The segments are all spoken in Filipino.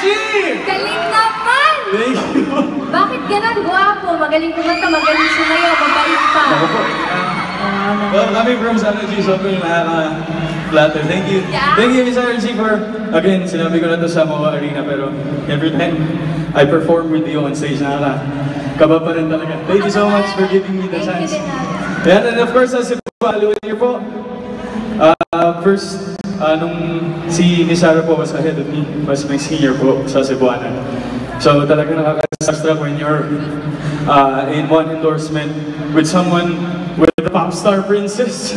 Galing naman! Thank you! Bakit ganun? Guwapo, magaling kumanta, magaling sumayaw, mabait pa. Ako po. Well, coming from San G, sobrang nakaka-flatter. Thank you. Yeah. Thank you, Miss RG, for, again, sinabi ko na to sa mga arena, pero every time I perform with you on stage, nakaka-kaba pa rin talaga. Thank you so much for giving me the chance. Yeah, and of course, si Palo here po. First, nung si Sarah po was ahead of me, was my senior po sa Cebuana. So talaga nakaka-starstruck when you're in one endorsement with someone with the pop star princess.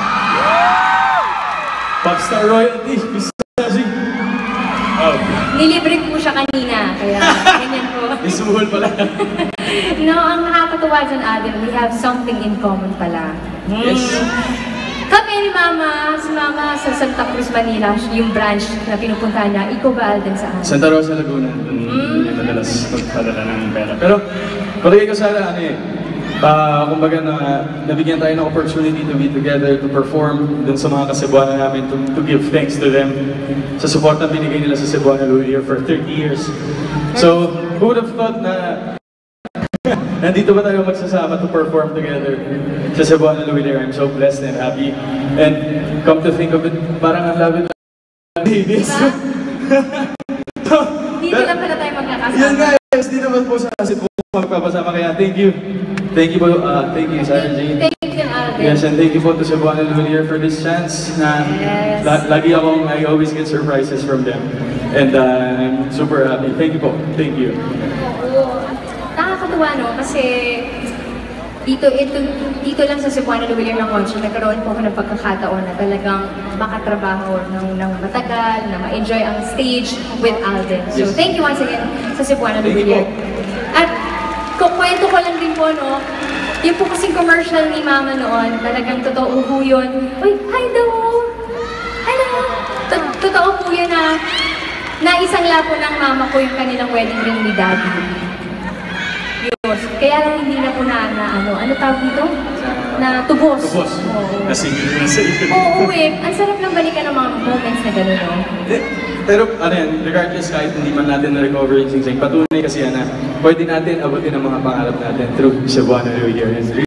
Pop star royalty, Miss Saji. Oh. Nilibre ko siya kanina, kaya ganyan po. Isuhol pala. No, ang nakakatuwa dyan, Adam, we have something in common pala. Yes. Kami ni Mama, si Mama sa Santa Cruz, Manila, yung branch na pinupunta niya. Ikaw ba, Alden, saan? Santa Rosa, Laguna. Doon madalas magpadala ng pera. Pero, palagay ko sana, kumbaga nabigyan tayo ng opportunity to be together, to perform dun sa mga Cebuana namin, to give thanks to them sa support na binigay nila sa Cebuana Louis for 30 years. So, who would have thought na nandito ba tayo magsasama to perform together sa Cebuana Louis? I'm so blessed and happy. And come to think of it, parang ang labi ng babies. Dito lang pala tayo magkakasama. Yan guys, dito ba po sa Cebu magpapasama kaya thank you. Thank you po, thank you, Sarah Jane. Thank you, Alden. Yes, and thank you po to Cebuana Louis for this chance na lagi I always get surprises from them. And I'm super happy. Thank you po. Thank you. Oo. Nakakatuwa, no? Kasi dito lang sa Cebuana Louis ng concert, nagkaroon po ako ng pagkakataon na talagang makatrabaho ng matagal, na ma-enjoy ang stage with Alden. So, Yes. thank you once again sa Cebuana Louis. At kukwento ko lang din po, no? Yung po kasing commercial ni Mama noon, talagang totoo po yun. Uy, hi daw! Hello! Totoo po yun na isang lapo ng Mama ko yung kanilang wedding ring ni Daddy. Yun. Kaya lang hindi na po ano tawag dito? Na tubos. Tubos. Oo. Nasingil na sa iyo. Oo, ang sarap lang balikan ng mga moments na gano'n, no? Pero ano yan, regardless kahit hindi man natin na-recover yung sing-sing, patunay kasi yan na pwede natin abutin ang mga pangarap natin through Cebuana Louis.